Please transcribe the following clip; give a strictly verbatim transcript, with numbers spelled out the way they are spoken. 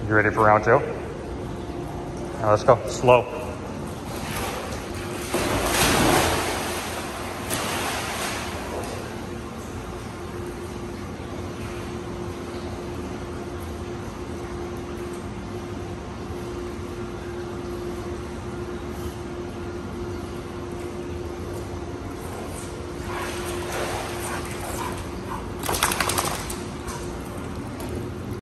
You ready for round two? Now let's go. Slow.